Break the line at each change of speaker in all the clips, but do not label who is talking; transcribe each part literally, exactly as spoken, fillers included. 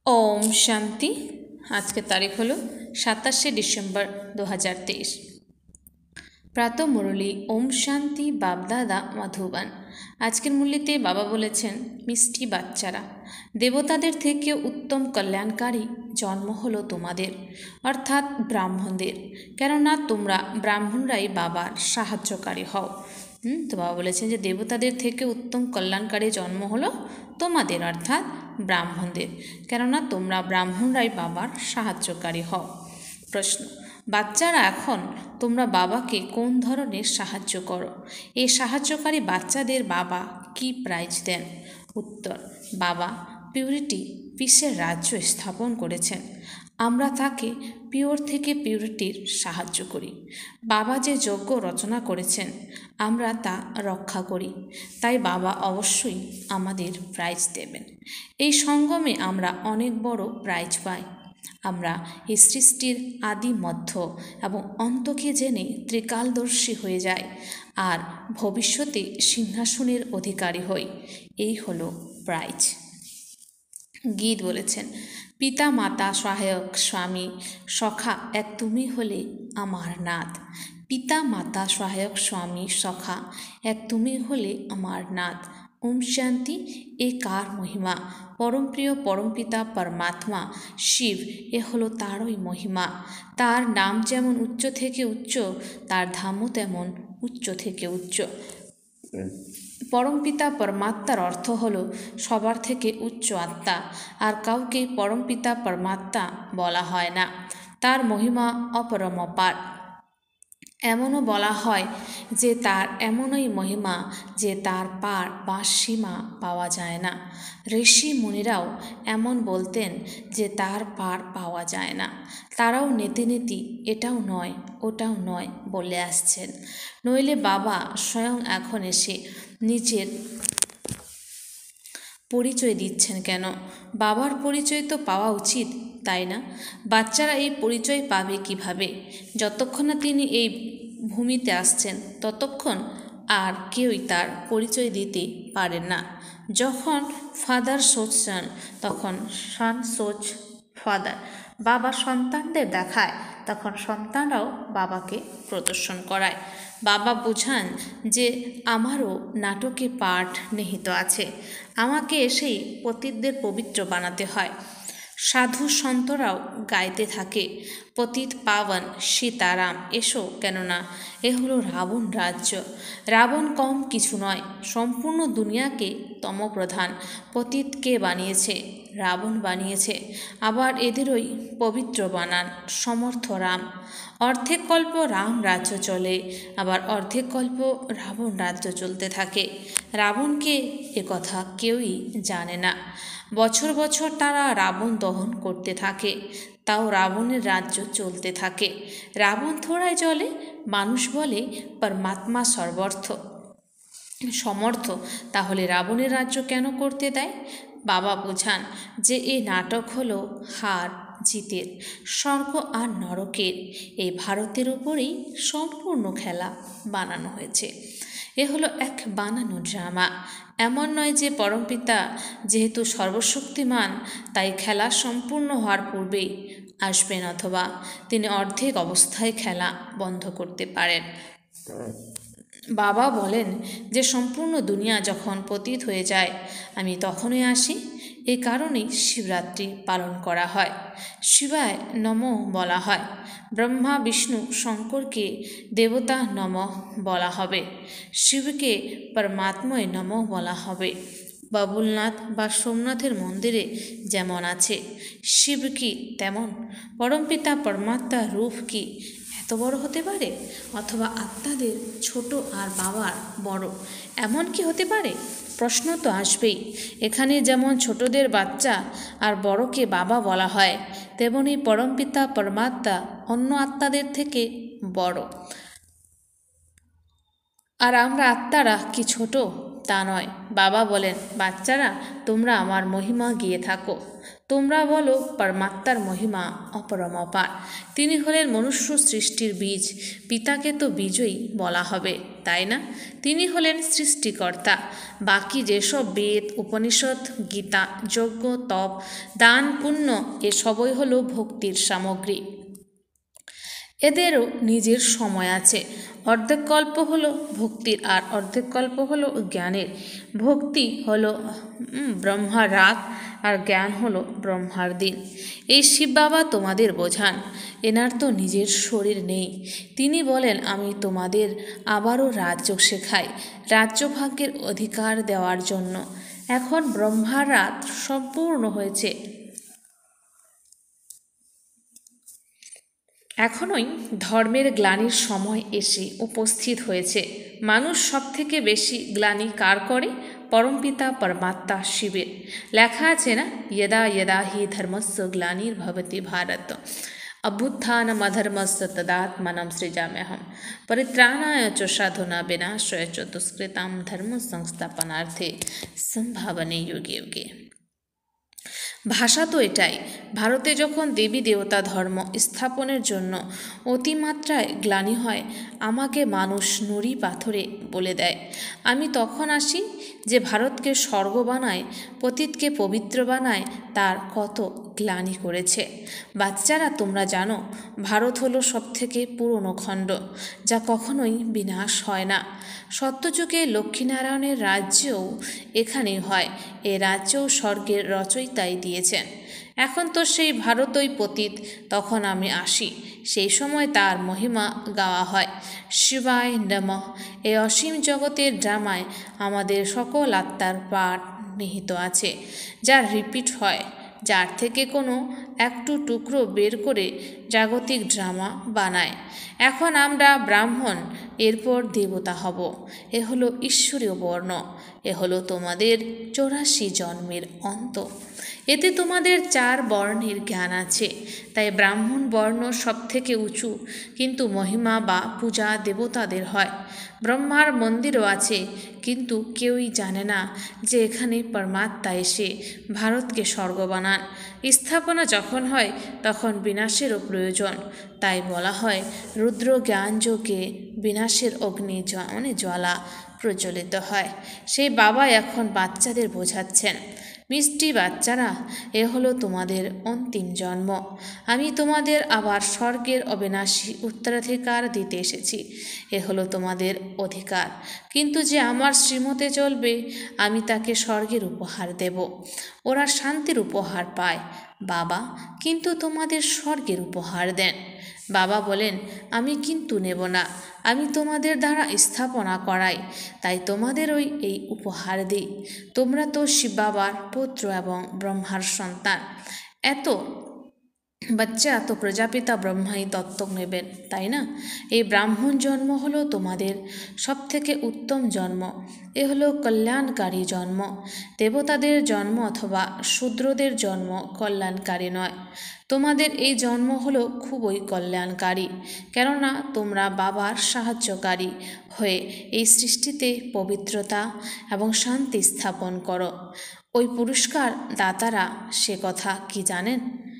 ओम शांति। आज के तारीख हलो सत्ताईशे डिसेम्बर दो हज़ार तेईस। प्रातः मुरली ओम शांति बाबदादा मधुबन। आजकेर मुरलीते बाबा बोलेছেন मिष्टि बाच्चारा देवतादेर थेके उत्तम कल्याणकारी जन्म हलो तोमादेर अर्थात ब्राह्मणदेर, केनना तोमरा ब्राह्मणराई बाबार साहाय्यकारी हओ। तो बाबा बोलेছেন যে দেবতাদের থেকে উত্তম কল্যাণকারী জন্ম হলো তোমাদের অর্থাৎ ব্রাহ্মণদের, কেননা তোমরা ব্রাহ্মণরাই বাবার সাহায্যকারী হও। প্রশ্ন, বাচ্চারা এখন তোমরা বাবাকে কোন ধরনের সাহায্য করো? এই সাহায্যকারী বাচ্চাদের বাবা কি প্রাইজ দেন? উত্তর, বাবা পিউরিটি পিসের রাজ্য স্থাপন করেছেন। আমরা তাকে পিওর থেকে পিউরিটির সাহায্য করি। বাবা যে যজ্ঞ রচনা করেছেন আমরা তা রক্ষা করি, তাই বাবা অবশ্যই আমাদের প্রাইজ দেবেন। এই সঙ্গমে আমরা অনেক বড় প্রাইজ পাই। আমরা এই সৃষ্টির আদি মধ্য এবং অন্তকে জেনে ত্রিকালদর্শী হয়ে যাই আর ভবিষ্যতে সিংহাসনের অধিকারী হই। এই হলো প্রাইজ। গীত বলেছেন, পিতা মাতা সহায়ক স্বামী সখা এক তুমি হলে আমার নাথ। পিতা মাতা সহায়ক স্বামী সখা এক তুমি হলে আমার নাথ। ওম শান্তি। এ কার মহিমা? পরমপ্রিয় পরমপিতা পরমাত্মা শিব, এ হলো তারই মহিমা। তার নাম যেমন উচ্চ থেকে উচ্চ, তার ধামও তেমন উচ্চ থেকে উচ্চ। পরমপিতা পরমাত্মার অর্থ হলো সবার থেকে উচ্চ আত্মা, আর কাউকে পরমপিতা পরমাত্মা বলা হয় না। তার মহিমা অপরমপার। এমনও বলা হয় যে তার এমনই মহিমা যে তার পার বা সীমা পাওয়া যায় না। ঋষি মুনিরাও এমন বলতেন যে তার পার পাওয়া যায় না। তারাও নেতি নেতি এটাও নয় ওটাও নয় বলে আসছেন, নইলে বাবা স্বয়ং এখন এসে নিজের পরিচয় দিচ্ছেন কেন? বাবার পরিচয় তো পাওয়া উচিত, তাই না? বাচ্চারা এই পরিচয় পাবে কিভাবে? যতক্ষণ না তিনি এই ভূমিতে আসছেন ততক্ষণ আর কেউই তার পরিচয় দিতে পারেন না। যখন ফাদার সোচ সন, তখন সন সোচ ফাদার। বাবা সন্তানদের দেখায়, তখন সন্তানরাও বাবাকে প্রদর্শন করায়। বাবা বোঝান যে আমারও নাটকে পাঠ নিহিত আছে, আমাকে এসেই পতিতদের পবিত্র বানাতে হয়। সাধু সন্তরাও গাইতে থাকে, পতিত পাবন সীতারাম এসো, কেননা এ হলো রাবণ রাজ্য। রাবণ কম কিছু নয়, সম্পূর্ণ দুনিয়াকে তমপ্রধান পতিতকে বানিয়েছে, রাবণ বানিয়েছে। আবার এদেরই পবিত্র বানান সমর্থ রাম। অর্ধেক কল্প রাম রাজ্য চলে, আবার অর্ধেক কল্প রাবণ রাজ্য চলতে থাকে। রাবণকে একথা কেউই জানে না। বছর বছর তারা রাবণ দহন করতে থাকে, তাও রাবণের রাজ্য চলতে থাকে। রাবণ থোড়ায় জ্বলে, মানুষ বলে পরমাত্মা সর্বর্থ সমর্থ, তাহলে রাবণের রাজ্য কেন করতে দেয়? বাবা বোঝান যে এই নাটক হলো হার জিতের, স্বর্গ আর নরকের। এই ভারতের উপরেই সম্পূর্ণ খেলা বানানো হয়েছে। এ হলো এক বানানো ড্রামা। এমন নয় যে পরমপিতা যেহেতু সর্বশক্তিমান তাই খেলা সম্পূর্ণ হওয়ার পূর্বেই আসবেন, অথবা তিনি অর্ধেক অবস্থায় খেলা বন্ধ করতে পারেন। বাবা বলেন যে সম্পূর্ণ দুনিয়া যখন পতিত হয়ে যায় আমি তখনই আসি। এই কারণেই শিবরাত্রি পালন করা হয়। শিবায় নমঃ বলা হয়। ব্রহ্মা বিষ্ণু শঙ্করকে দেবতা নমঃ বলা হবে, শিবকে পরমাত্মায় নমঃ বলা হবে। বাবুলনাথ বা সোমনাথের মন্দিরে যেমন আছে শিব কি তেমন পরমপিতা পরমাত্মার রূপ কি এত বড় হতে পারে? অথবা আত্মাদের ছোট আর বাবার বড়, এমন কি হতে পারে? প্রশ্ন তো আসবেই। এখানে যেমন ছোটদের বাচ্চা আর বড়কে বাবা বলা হয়, তেমনি পরমপিতা পরমাত্মা অন্য আত্মাদের থেকে বড়। আর আমরা আত্মারা কি ছোট? তা নয়, বাবা বলেন, বাচ্চারা তোমরা আমার মহিমা গিয়ে থাকো, তোমরা বলো পরমাত্মার মহিমা অপরমপার। তিনি হলেন মনুষ্য সৃষ্টির বীজ, পিতাকে তো বীজই বলা হবে, তাই না? তিনি হলেন সৃষ্টিকর্তা। বাকি যেসব বেদ, উপনিষদ, গীতা, যজ্ঞ, তপ, দান, পুণ্য এসবই হলো ভক্তির সামগ্রী। এদেরও নিজের সময় আছে। অর্ধেক কল্প হলো ভক্তির আর অর্ধেক কল্প হলো জ্ঞানের। ভক্তি হলো ব্রহ্মার রাত আর জ্ঞান হলো ব্রহ্মার দিন। এই শিব বাবা তোমাদের বোঝান। এনার তো নিজের শরীর নেই। তিনি বলেন, আমি তোমাদের আবারও রাজ্য শেখাই, রাজ্যভাগ্যের অধিকার দেওয়ার জন্য। এখন ব্রহ্মার রাত সম্পূর্ণ হয়েছে। এখনই ধর্মের গ্লানির সময় এসে উপস্থিত হয়েছে। মানুষ সব থেকে বেশি গ্লানি কার করে? পরমপিতা পরমাত্মা শিবের। লেখা আছে না, यदा यदा हि धर्मस्य ग्लानिर्भवति भारत अभ्युत्थानमधर्मस्य तदात्मानं सृजाम्यहं परित्राणाय च साधूनां विनाशाय च दुष्कृतां धर्मसंस्थापनार्थे সম্ভাবনে युगे युगे। ভাষা তো এটাই। ভারতে যখন দেবী দেবতা ধর্ম স্থাপনের জন্য অতিমাত্রায় গ্লানি হয়, আমাকে মানুষ নুড়ি পাথরে বলে দেয়। আমি তখন আসি যে ভারতকে স্বর্গ বানায়, পতিতকে পবিত্র বানায়, তার কত গ্লানি করেছে। বাচ্চারা তোমরা জানো, ভারত হলো সবথেকে পুরনো খণ্ড, যা কখনোই বিনাশ হয় না। সত্যযুগে লক্ষ্মীনারায়ণের রাজ্যও এখানেই হয়। এ রাজ্যও স্বর্গের রচয়িতাই দিয়েছেন। এখন তো সেই ভারতই পতিত। তখন আমি আসি, সেই সময় তার মহিমা গাওয়া হয়। শিবায় নমঃ। এই অসীম জগতের ড্রামায় আমাদের সকল আত্মার পাঠ নিহিত আছে, যার রিপিট হয়, যার থেকে কোনো একটু টুকরো বের করে জাগতিক ড্রামা বানায়। এখন আমরা ব্রাহ্মণ, এরপর দেবতা হব। এ হলো ঈশ্বরীয় বর্ণ। এ হলো তোমাদের চৌরাশি জন্মের অন্ত। এতে তোমাদের চার বর্ণের জ্ঞান আছে। তাই ব্রাহ্মণ বর্ণ সব থেকে উঁচু, কিন্তু মহিমা বা পূজা দেবতাদের হয়। ব্রহ্মার মন্দিরও আছে, কিন্তু কেউই জানে না যে এখানে পরমাত্মা এসে ভারতকে স্বর্গ বানান। স্থাপনা যখন হয় তখন বিনাশেরও প্রয়োজন। তাই বলা হয়, রুদ্র জ্ঞানযোগে বিনাশের অগ্নি মানে জ্বালা প্রজ্বলিত হয়। সেই বাবা এখন বাচ্চাদের বোঝাচ্ছেন, মিষ্টি বাচ্চারা, এ হলো তোমাদের অন্তিম জন্ম। আমি তোমাদের আবার স্বর্গের অবিনাশী উত্তরাধিকার দিতে এসেছি। এ হলো তোমাদের অধিকার। কিন্তু যে আমার শ্রীমতে চলবে, আমি তাকে স্বর্গের উপহার দেব। ওরা শান্তির উপহার পায়। বাবা কিন্তু তোমাদের স্বর্গের উপহার দেন। বাবা বলেন, আমি কিন্তু নেব না, আমি তোমাদের দ্বারা স্থাপনা করাই, তাই তোমাদের ওই এই উপহার দিই। তোমরা তো শিব বাবার পুত্র এবং ব্রহ্মার সন্তান। এত বাচ্চা তো প্রজাপিতা ব্রহ্মাই দত্তক নেবেন, তাই না? এই ব্রাহ্মণ জন্ম হলো তোমাদের সবথেকে উত্তম জন্ম। এ হলো কল্যাণকারী জন্ম। দেবতাদের জন্ম অথবা শূদ্রদের জন্ম কল্যাণকারী নয়। তোমাদের এই জন্ম হলো খুবই কল্যাণকারী, কেননা তোমরা বাবার সাহায্যকারী হয়ে এই সৃষ্টিতে পবিত্রতা এবং শান্তি স্থাপন করো। ওই পুরস্কার দাতারা সে কথা কি জানেন?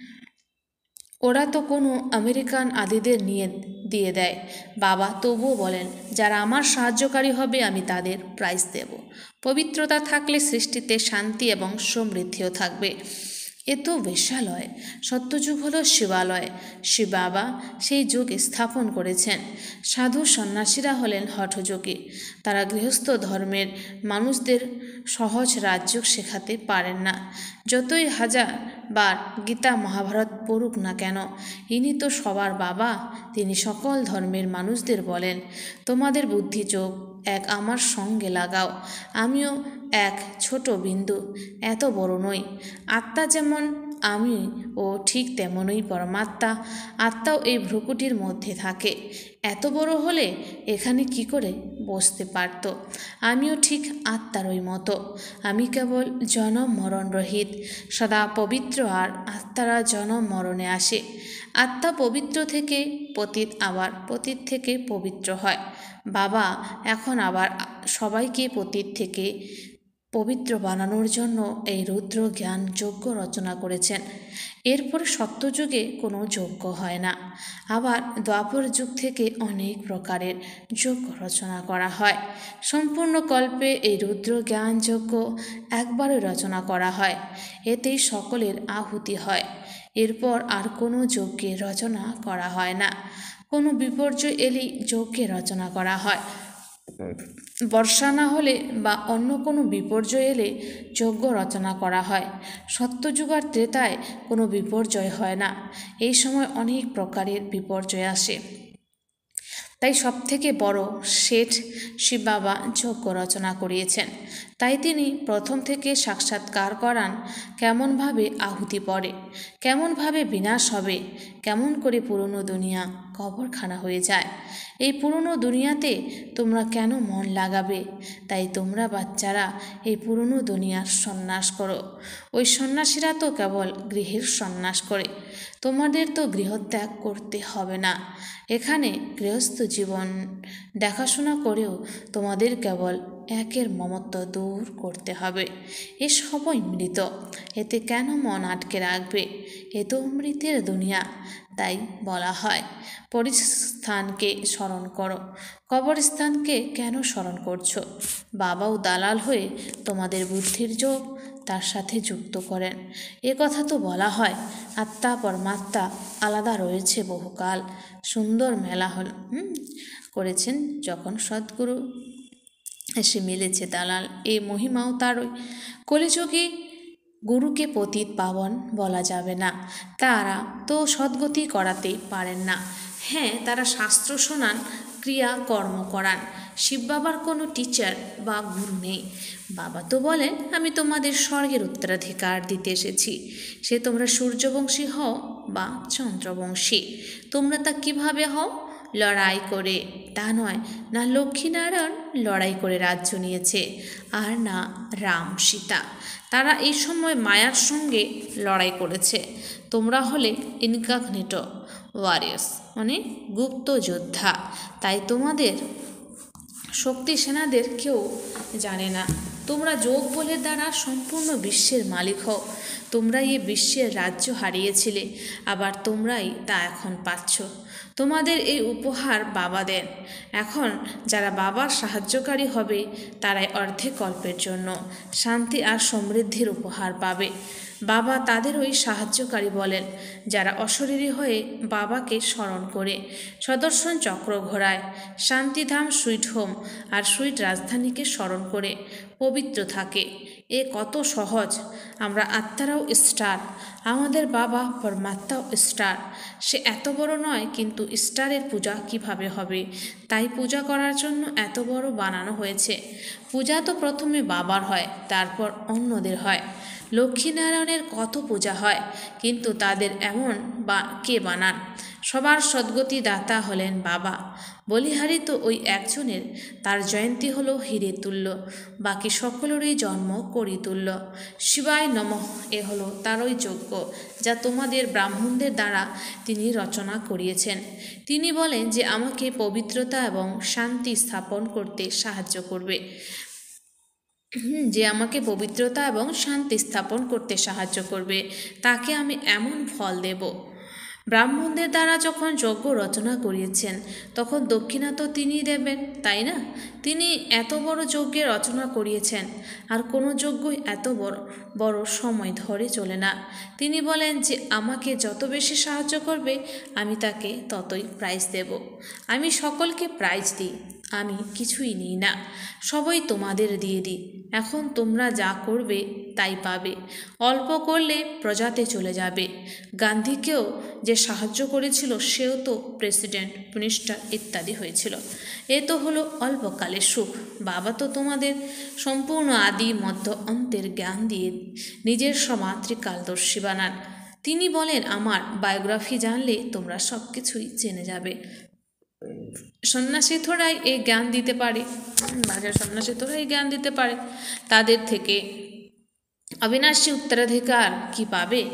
ওরা তো কোনো আমেরিকান আদিদের নিয়ে দিয়ে দেয়। বাবা তবুও বলেন, যারা আমার সাহায্যকারী হবে আমি তাদের প্রাইজ দেব। পবিত্রতা থাকলে সৃষ্টিতে শান্তি এবং সমৃদ্ধিও থাকবে। এ তো বেশ্যালয়। সত্যযুগ হলো শিবালয়। শিব বাবা সেই যুগ স্থাপন করেছেন। সাধু সন্ন্যাসীরা হলেন হঠযোগী। তারা গৃহস্থ ধর্মের মানুষদের সহজ রাজযোগ শেখাতে পারেন না। যতই হাজার বার গীতা মহাভারত পড়ুক না কেন, ইনি তো সবার বাবা। তিনি সকল ধর্মের মানুষদের বলেন, তোমাদের বুদ্ধি চোখ এক আমার সঙ্গে লাগাও। আমিও এক ছোট বিন্দু, এত বড় নই। আত্মা যেমন আমি ও ঠিক তেমনই পরমাত্মা। আত্মাও এই ভ্রুকুটির মধ্যে থাকে। এত বড় হলে এখানে কি করে বসতে পারত? আমিও ঠিক আত্মারই মতো। আমি কেবল জনম মরণ রহিত, সদা পবিত্র, আর আত্মারা জনম মরণে আসে। আত্মা পবিত্র থেকে পতিত, আবার পতিত থেকে পবিত্র হয়। বাবা এখন আবার সবাইকে পতিত থেকে পবিত্র বানানোর জন্য এই রুদ্র জ্ঞান যজ্ঞ রচনা করেছেন। এরপরে সত্যযুগে কোনো যজ্ঞ হয় না। আবার দ্বাপর যুগ থেকে অনেক প্রকারের যজ্ঞ রচনা করা হয়। সম্পূর্ণ কল্পে এই রুদ্র জ্ঞান যজ্ঞ একবারে রচনা করা হয়, এতেই সকলের আহুতি হয়। এরপর আর কোনো যজ্ঞের রচনা করা হয় না। কোনো বিপর্যয় এলেই যজ্ঞের রচনা করা হয়। বর্ষা না হলে বা অন্য কোনো বিপর্যয় এলে যজ্ঞ রচনা করা হয়। সত্যযুগ আর ত্রেতায় কোনো বিপর্যয় হয় না। এই সময় অনেক প্রকারের বিপর্যয় আসে। তাই সবথেকে বড় শেঠ শিব বাবা যজ্ঞ রচনা করিয়েছেন। তাই তিনি প্রথম থেকে সাক্ষাৎকার করান কেমনভাবে আহুতি পড়ে, কেমনভাবে বিনাশ হবে, কেমন করে পুরনো দুনিয়া কবরখানা হয়ে যায়। এই পুরনো দুনিয়াতে তোমরা কেন মন লাগাবে? তাই তোমরা বাচ্চারা এই পুরনো দুনিয়ার সন্ন্যাস করো। ওই সন্ন্যাসীরা তো কেবল গৃহের সন্ন্যাস করে, তোমাদের তো গৃহত্যাগ করতে হবে না। এখানে গৃহস্থ জীবন দেখাশোনা করেও তোমাদের কেবল একের মমত্ব দূর করতে হবে। এ সবই মৃত, এতে কেন মন আটকে রাখবে? এ তো মৃতের দুনিয়া। তাই বলা হয় পরিস্থানকে স্মরণ করো। কবরস্থানকে কেন স্মরণ করছো? বাবাও দালাল হয়ে তোমাদের বুদ্ধির যোগ তার সাথে যুক্ত করেন। এ কথা তো বলা হয় আত্মা পরমাত্মা আলাদা রয়েছে বহুকাল। সুন্দর মেলা হল হুম করেছেন যখন সদ্গুরু এসে মিলেছে দালাল। এই মহিমাও তারই। কলিযুগে গুরুকে পতিত পাবন বলা যাবে না। তারা তো সদ্গতি করাতে পারেন না। হ্যাঁ, তারা শাস্ত্র শোনান, ক্রিয়া কর্ম করান। শিব বাবার কোনো টিচার বা গুরু নেই। বাবা তো বলেন আমি তোমাদের স্বর্গের উত্তরাধিকার দিতে এসেছি। সে তোমরা সূর্যবংশী হও বা চন্দ্রবংশী। তোমরা তা কিভাবে হও? লড়াই করে। তা নয় না লক্ষ্মীনারায়ণ লড়াই করে রাজ্য নিয়েছে, আর না রাম সীতা। তারা এই সময় মায়ার সঙ্গে লড়াই করেছে। তোমরা হলে ইনকগনিটো ওয়ারিয়ার্স, মানে গুপ্ত যোদ্ধা। তাই তোমাদের শক্তি সেনাদের কেউ জানে না। তোমরা যোগ বলের দ্বারা সম্পূর্ণ বিশ্বের মালিক হও। তোমরাই এ বিশ্বের রাজ্য হারিয়েছিলে, আবার তোমরাই তা এখন পাচ্ছ। তোমাদের এই উপহার বাবা দেন। এখন যারা বাবার সাহায্যকারী হবে তারাই অর্ধেক কল্পের জন্য শান্তি আর সমৃদ্ধির উপহার পাবে। বাবা তাদের ওই সাহায্যকারী বলেন যারা অশরীরী হয়ে বাবাকে স্মরণ করে সদর্শন চক্র ঘোরায়, শান্তিধাম সুইট হোম আর সুইট রাজধানীকে স্মরণ করে পবিত্র থাকে। এ কত সহজ। আমরা আত্মারাও স্টার, আমাদের বাবা পরমাত্মাও স্টার। সে এত বড় নয়, কিন্তু স্টারের পূজা কিভাবে হবে? তাই পূজা করার জন্য এত বড় বানানো হয়েছে। পূজা তো প্রথমে বাবার হয়, তারপর অন্যদের হয়। লক্ষ্মীনারায়ণের কত পূজা হয়, কিন্তু তাদের এমন বা কে বানান? সবার সদ্গতি দাতা হলেন বাবা। বলিহারি তো ওই একজনের, তার জয়ন্তী হলো হীরে তুল্য, বাকি সকলেরই জন্ম করি তুল্য। শিবায় নমঃ, এ হলো তারই যজ্ঞ যা তোমাদের ব্রাহ্মণদের দ্বারা তিনি রচনা করিয়েছেন। তিনি বলেন যে আমাকে পবিত্রতা এবং শান্তি স্থাপন করতে সাহায্য করবে যে আমাকে পবিত্রতা এবং শান্তি স্থাপন করতে সাহায্য করবে তাকে আমি এমন ফল দেব। ব্রাহ্মণদের দ্বারা যখন যজ্ঞ রচনা করিয়েছেন তখন দক্ষিণা তো তিনিই দেবেন, তাই না? তিনি এত বড় যজ্ঞের রচনা করিয়েছেন, আর কোনো যজ্ঞই এত বড় বড় সময় ধরে চলে না। তিনি বলেন যে আমাকে যত বেশি সাহায্য করবে আমি তাকে ততই প্রাইজ দেব। আমি সকলকে প্রাইজ দিই, আমি কিছুই নিই না, সবই তোমাদের দিয়ে দিই। এখন তোমরা যা করবে তাই পাবে। অল্প করলে প্রজাতে চলে যাবে। গান্ধীকেও যে সাহায্য করেছিল সেও তো প্রেসিডেন্ট, মিনিস্টার ইত্যাদি হয়েছিল। এ তো হলো অল্পকালের সুখ। বাবা তো তোমাদের সম্পূর্ণ আদি মধ্য অন্তের জ্ঞান দিয়ে নিজের সমাতৃকালদর্শী বানান। তিনি বলেন আমার বায়োগ্রাফি জানলে তোমরা সব কিছুই জেনে যাবে। সন্ন্যাসী থোড়াই এই জ্ঞান দিতে পারে, বাজার সন্ন্যাসী থোড়াই এই জ্ঞান দিতে পারে। তাদের থেকে অবিনাশী উত্তরাধিকার কি পাবে?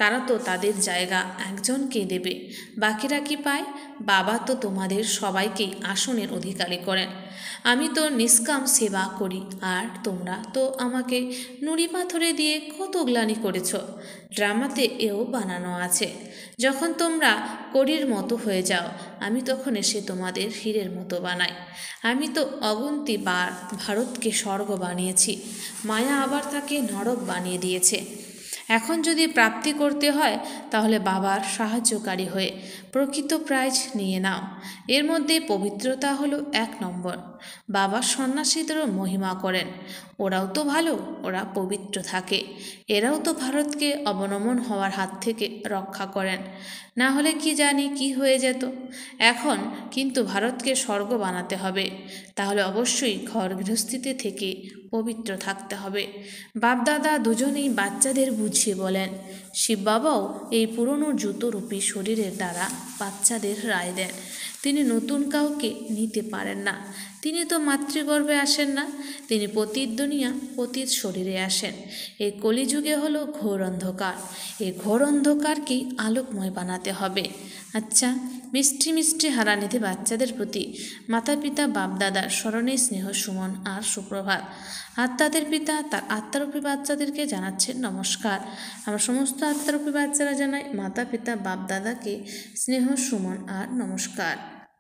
তারা তো তাদের জায়গা একজনকে দেবে, বাকিরা কি পায়? বাবা তো তোমাদের সবাইকেই আসনের অধিকারী করেন। আমি তো নিষ্কাম সেবা করি, আর তোমরা তো আমাকে নুড়ি পাথরে দিয়ে কত গ্লানি করেছ। ড্রামাতে এও বানানো আছে, যখন তোমরা কড়ির মতো হয়ে যাও, আমি তখন এসে তোমাদের হীরের মতো বানাই। আমি তো অগুন্তি বার ভারতকে স্বর্গ বানিয়েছি, মায়া আবার তাকে নরক বানিয়ে দিয়েছে। এখন যদি প্রাপ্তি করতে হয় তাহলে বাবার সাহায্যকারী হয়ে প্রকৃত প্রাইজ নিয়ে নাও। এর মধ্যে পবিত্রতা হলো এক নম্বর। বাবা সন্ন্যাসীদেরও মহিমা করেন, ওরাও তো ভালো, ওরা পবিত্র থাকে। এরাও তো ভারতকে অবনমন হওয়ার হাত থেকে রক্ষা করেন, না হলে কি জানি কি হয়ে যেত। এখন কিন্তু ভারতকে স্বর্গ বানাতে হবে, তাহলে অবশ্যই ঘর গৃহস্থিতে থেকে পবিত্র থাকতে হবে। বাপদাদা দুজনেই বাচ্চাদের বুঝিয়ে বলেন। শিব বাবাও এই পুরনো জুতোরূপী শরীরের দ্বারা বাচ্চাদের রায় দেন। তিনি নতুন কাউকে নিতে পারেন না, তিনি তো মাতৃগর্ভে আসেন না, তিনি পতিত দুনিয়া পতিত শরীরে আসেন। এই কলিযুগে হলো ঘোর অন্ধকার, এই ঘোর অন্ধকারকেই আলোকময় বানাতে হবে। আচ্ছা, মিষ্টি মিষ্টি হারানিধি বাচ্চাদের প্রতি মাতা পিতা বাপদাদার স্মরণে স্নেহ সুমন আর সুপ্রভাত। আত্মাদের পিতা তার আত্মারূপী বাচ্চাদেরকে জানাচ্ছেন নমস্কার। আমরা সমস্ত আত্মারূপী বাচ্চারা জানাই মাতা পিতা বাপদাদাকে স্নেহ সুমন আর নমস্কার।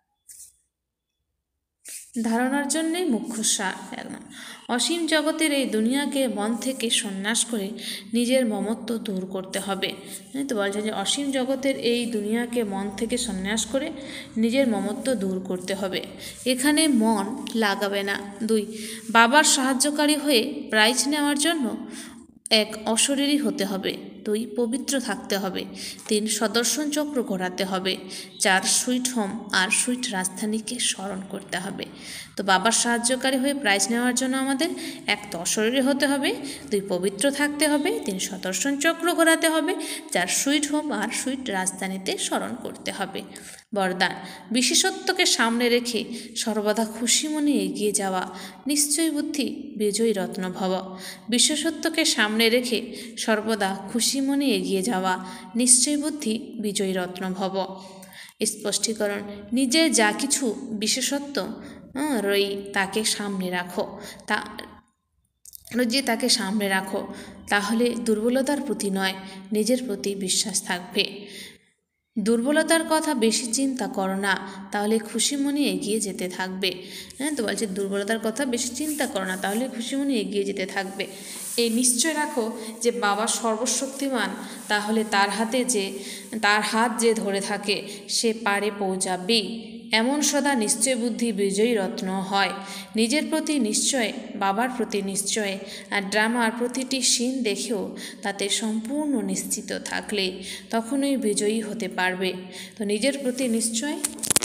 ধারণার জন্যই মুখ্য সার। একদম অসীম জগতের এই দুনিয়াকে মন থেকে সন্ন্যাস করে নিজের মমত্ব দূর করতে হবে। তো বলছে যে অসীম জগতের এই দুনিয়াকে মন থেকে সন্ন্যাস করে নিজের মমত্ব দূর করতে হবে। এখানে মন লাগাবে না। দুই, বাবার সাহায্যকারী হয়ে প্রাইজ নেওয়ার জন্য এক, অশরীরী হতে হবে। দুই, পবিত্র থাকতে হবে। তিন, সদর্শন চক্র ঘোরাতে হবে। চার, সুইট হোম আর সুইট রাজধানীকে স্মরণ করতে হবে। তো বাবার সাহায্যকারী হয়ে প্রাইজ নেওয়ার জন্য আমাদের এক, তো অশরীরী হতে হবে। দুই, পবিত্র থাকতে হবে। তিন, সদর্শন চক্র ঘোরাতে হবে। চার, সুইট হোম আর সুইট রাজধানীতে স্মরণ করতে হবে। বরদান, বিশেষত্বকে সামনে রেখে সর্বদা খুশি মনে এগিয়ে যাওয়া, নিশ্চয় বুদ্ধি বিজয়ী রত্ন ভব। বিশেষত্বকে সামনে রেখে সর্বদা খুশি মনে এগিয়ে যাওয়া, নিশ্চয় বুদ্ধি বিজয়ী রত্ন ভব। স্পষ্টীকরণ, নিজের যা কিছু বিশেষত্ব রই তাকে সামনে রাখো, তা যে তাকে সামনে রাখো, তাহলে দুর্বলতার প্রতি নয়, নিজের প্রতি বিশ্বাস থাকবে। দুর্বলতার কথা বেশি চিন্তা করো না, তাহলে খুশি মনে এগিয়ে যেতে থাকবে। হ্যাঁ, তো বলছে দুর্বলতার কথা বেশি চিন্তা করো না, তাহলে খুশি মনে এগিয়ে যেতে থাকবে। এই নিশ্চয় রাখো যে বাবা সর্বশক্তিমান, তাহলে তার হাতে যে তার হাত যে ধরে থাকে সে পারে পৌঁছাবেই। এমন সদা নিশ্চয় বুদ্ধি বিজয়ী রত্ন হয়। নিজের প্রতি নিশ্চয়, বাবার প্রতি নিশ্চয়, আর ড্রামার প্রতিটি সিন দেখেও তাতে সম্পূর্ণ নিশ্চিত থাকলে তখনই বিজয়ী হতে পারবে। তো নিজের প্রতি নিশ্চয়,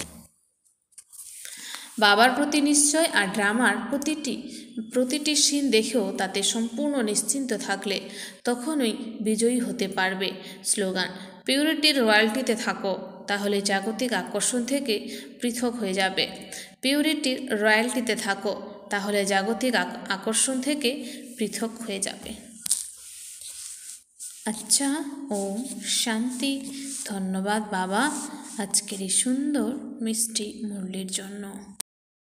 বাবার প্রতি নিশ্চয়, আর ড্রামার প্রতিটি প্রতিটি সিন দেখেও তাতে সম্পূর্ণ নিশ্চিন্ত থাকলে তখনই বিজয়ী হতে পারবে। স্লোগান, পিউরিটির রয়্যালটিতে থাকো, তাহলে জাগতিক আকর্ষণ থেকে পৃথক হয়ে যাবে। পিউরিটির রয়্যালটিতে থাকো, তাহলে জাগতিক আকর্ষণ থেকে পৃথক হয়ে যাবে। আচ্ছা, ওম শান্তি। ধন্যবাদ বাবা আজকের এই সুন্দর মিষ্টি মুরলির জন্য।